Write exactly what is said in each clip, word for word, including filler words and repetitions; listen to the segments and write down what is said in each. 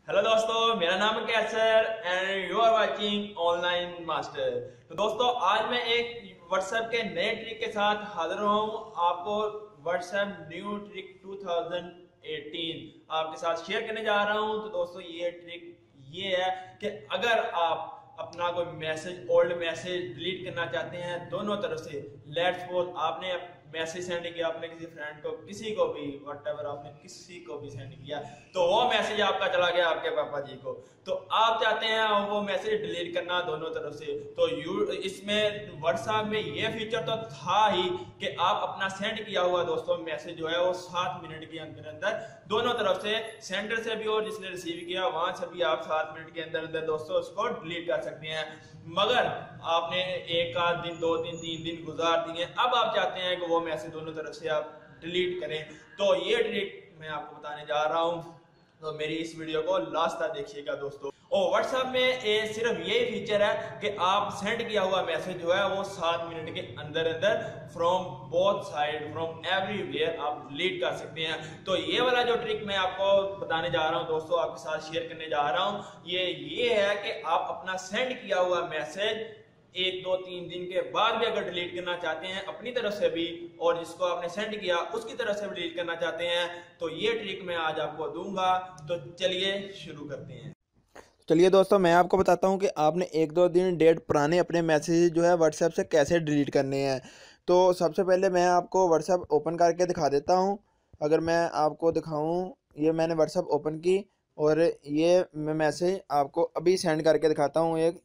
Hello दोस्तों, मेरा नाम है Kaiser and you are watching online master. तो दोस्तों, आज मैं एक व्हाट्सएप के नए ट्रिक के साथ हाजिर हुआ हूँ। आपको व्हाट्सएप न्यू ट्रिक दो हज़ार अठारह आपके साथ शेयर करने जा रहा हूँ। तो दोस्तों, ये ट्रिक ये है कि अगर आप अपना कोई मैसेज ओल्ड मैसेज डिलीट करना चाहते हैं दोनों तरफ से, लेट्स सपोज आपने मैसेज सेंड किया अपने किसी फ्रेंड को, किसी को भी, व्हाटएवर आपने किसी को भी सेंड किया, तो वो मैसेज आपका चला गया आपके पापा जी को, तो आप चाहते हैं वो मैसेज डिलीट करना दोनों तरफ से। तो यू इसमें व्हाट्सएप में ये फीचर तो था ही कि आप अपना सेंड किया हुआ दोस्तों मैसेज जो है वो सात मिनट के अंदर अंदर दोनों तरफ से, सेंडर से भी और जिसने रिसीव किया वहां से भी, आप सात मिनट के अंदर अंदर दोस्तों उसको डिलीट कर सकते हैं। मगर आपने एक आध दिन, दो दिन, तीन दिन गुजार दिए, अब आप चाहते हैं कि वो मैसेज दोनों तरफ से आप डिलीट करें, तो ये ट्रिक मैं आपको बताने जा रहा हूं। तो मेरी इस वीडियो को लास्ट तक देखिएगा दोस्तों। और व्हाट्सएप में ए, सिर्फ यही फीचर है कि आप सेंड किया हुआ मैसेज जो है वो सात मिनट के अंदर अंदर from both side, from everywhere आप डिलीट कर सकते हैं। तो ये वाला जो ट्रिक मैं आपको बताने जा रहा हूं दोस्तों, आपके साथ शेयर करने जा रहा हूं, ये ये है कि आप अपना सेंड किया हुआ मैसेज एक दो तीन दिन के बाद भी अगर डिलीट करना चाहते हैं अपनी तरफ से भी, और जिसको आपने सेंड किया उसकी तरफ से भी डिलीट करना चाहते हैं, तो ये ट्रिक मैं आज आपको दूंगा। तो चलिए शुरू करते हैं। चलिए दोस्तों, मैं आपको बताता हूँ कि आपने एक दो दिन डेट पुराने अपने मैसेज जो है व्हाट्सएप से कैसे डिलीट करने हैं। तो सबसे पहले मैं आपको व्हाट्सएप ओपन करके दिखा देता हूँ। अगर मैं आपको दिखाऊँ, ये मैंने व्हाट्सएप ओपन की और ये मैं मैसेज आपको अभी सेंड करके दिखाता हूँ। एक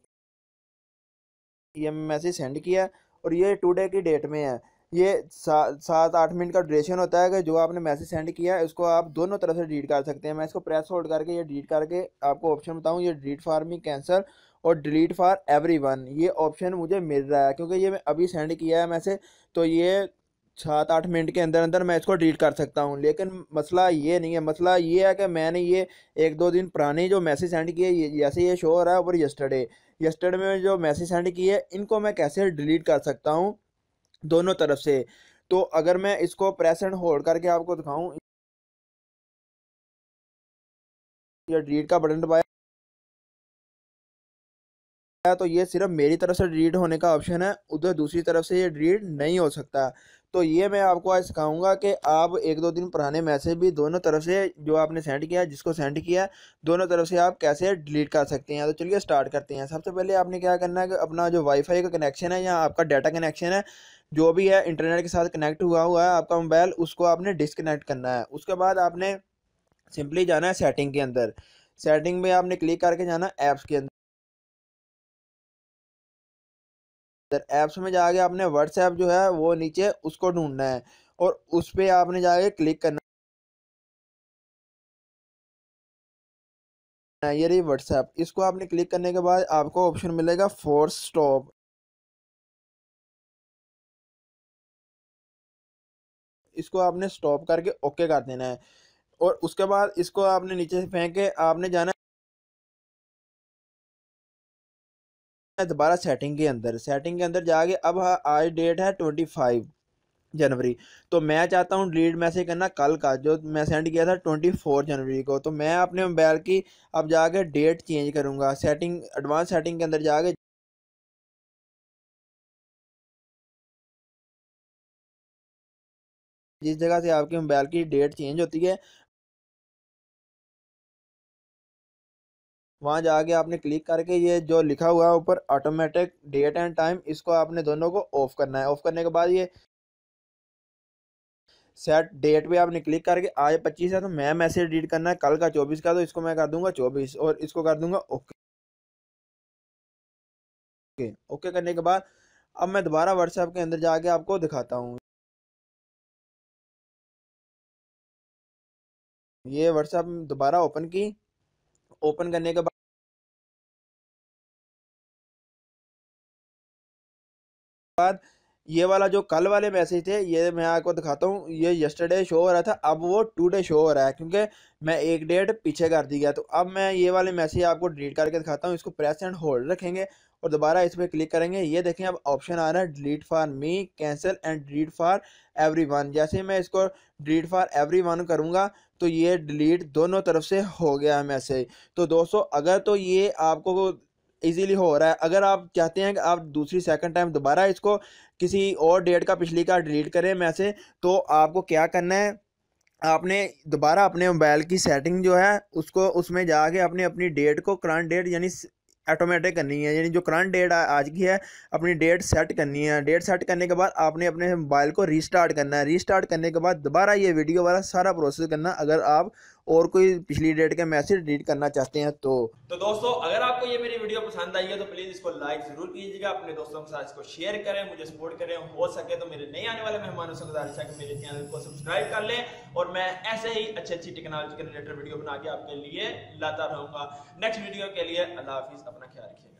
ये मैसेज सेंड किया और ये टुडे की डेट में है। ये सा, सात आठ मिनट का ड्यूरेशन होता है कि जो आपने मैसेज सेंड किया है इसको आप दोनों तरफ से डिलीट कर सकते हैं। मैं इसको प्रेस होल्ड करके ये डिलीट करके आपको ऑप्शन बताऊं, ये डिलीट फॉर मी, कैंसल और डिलीट फॉर एवरीवन, ये ऑप्शन मुझे मिल रहा है क्योंकि ये मैं अभी सेंड किया है मैसेज। तो ये सात आठ मिनट के अंदर अंदर मैं इसको डिलीट कर सकता हूँ। लेकिन मसला ये नहीं है, मसला ये है कि मैंने ये एक दो दिन पुराने जो मैसेज सेंड किए, जैसे ये शो हो रहा है ऊपर यस्टरडे, यस्टरडे में जो मैसेज सेंड किए इनको मैं कैसे डिलीट कर सकता हूँ दोनों तरफ से। तो अगर मैं इसको प्रेस एंड होल्ड करके आपको दिखाऊं, ये डिलीट का बटन दबाया तो ये सिर्फ मेरी तरफ से डिलीट होने का ऑप्शन है, उधर दूसरी तरफ से ये डिलीट नहीं हो सकता। तो ये मैं आपको आज सिखाऊंगा कि आप एक दो दिन पुराने मैसेज भी दोनों तरफ से, जो आपने सेंड किया, जिसको सेंड किया, दोनों तरफ से आप कैसे डिलीट कर सकते हैं। तो चलिए स्टार्ट करते हैं। सबसे पहले आपने क्या करना है कि अपना जो वाईफाई का कनेक्शन है या आपका डाटा कनेक्शन है, जो भी है इंटरनेट के साथ कनेक्ट हुआ हुआ है आपका मोबाइल, उसको आपने डिस्कनेक्ट करना है। उसके बाद आपने सिंपली जाना है सेटिंग के अंदर। सेटिंग में आपने क्लिक करके जाना ऐप्स के अंदर। ऐप्स में जाके आपने व्हाट्सएप जो है वो नीचे उसको ढूंढना है और उस पे आपने जाके क्लिक करना है। ये रही व्हाट्सएप, इसको आपने क्लिक करने के बाद आपको ऑप्शन मिलेगा फोर्स स्टॉप। इसको आपने स्टॉप करके ओके कर देना है और उसके बाद इसको आपने नीचे से फेंक के आपने जाना है दोबारा सेटिंग के अंदर। सेटिंग के अंदर जाके अब आज डेट है ट्वेंटी फाइव जनवरी, तो मैं चाहता हूँ डिलीट मैसेज करना कल का, जो मैं सेंड किया था ट्वेंटी फोर जनवरी को। तो मैं अपने मोबाइल की अब जाके डेट चेंज करूँगा। सेटिंग, एडवांस सेटिंग के अंदर जाके जिस जगह से आपके मोबाइल की डेट चेंज होती है वहाँ जाके आपने क्लिक करके ये जो लिखा हुआ है ऊपर ऑटोमेटिक डेट एंड टाइम, इसको आपने दोनों को ऑफ करना है। ऑफ करने के बाद ये सेट डेट पे आपने क्लिक करके, आज पच्चीस है तो मैं मैसेज डिलीट करना है कल का चौबीस का, तो इसको मैं कर दूंगा चौबीस और इसको कर दूंगा ओके। ओके करने के बाद अब मैं दोबारा व्हाट्सएप के अंदर जाके आपको दिखाता हूँ। ये व्हाट्सएप दोबारा ओपन की, ओपन करने के बाद ये वाला जो कल वाले मैसेज थे ये मैं आपको दिखाता हूँ, ये यस्टरडे शो हो रहा था, अब वो टुडे शो हो रहा है क्योंकि मैं एक डेट पीछे कर दी गया। तो अब मैं ये वाले मैसेज आपको डिलीट करके दिखाता हूँ। इसको प्रेस एंड होल्ड रखेंगे और दोबारा इस पर क्लिक करेंगे। ये देखें अब ऑप्शन आ रहा है delete for me, cancel and delete for everyone. जैसे मैं इसको डिलीट फॉर एवरीवन करूँगा तो ये डिलीट दोनों तरफ से हो गया है मैसेज। तो दोस्तों अगर तो ये आपको इजीली हो रहा है, अगर आप चाहते हैं कि आप दूसरी सेकंड टाइम दोबारा इसको किसी और डेट का पिछली का डिलीट करें मैसेज, तो आपको क्या करना है, आपने दोबारा अपने मोबाइल की सेटिंग जो है उसको उसमें जाके अपनी अपनी डेट को करंट डेट यानी ऑटोमेटिक करनी है, यानी जो करंट डेट आज की है अपनी डेट सेट करनी है। डेट सेट करने के बाद आपने अपने मोबाइल को रीस्टार्ट करना है। रीस्टार्ट करने के बाद दोबारा ये वीडियो वाला सारा प्रोसेस करना, अगर आप और कोई पिछली डेट के मैसेज डिलीट करना चाहते हैं तो। तो दोस्तों अगर आपको ये मेरी वीडियो पसंद आई है तो प्लीज इसको लाइक जरूर कीजिएगा, अपने दोस्तों के साथ इसको शेयर करें, मुझे सपोर्ट करें। हो सके तो मेरे नए आने वाले मेहमानों से गुजारिश है कि मेरे चैनल को सब्सक्राइब कर लें और मैं ऐसे ही अच्छी अच्छी टेक्नोलॉजी के रिलेटेड वीडियो बना के आपके लिए लाता रहूंगा। नेक्स्ट वीडियो के लिए अल्लाह हाफिज, अपना ख्याल रखिए।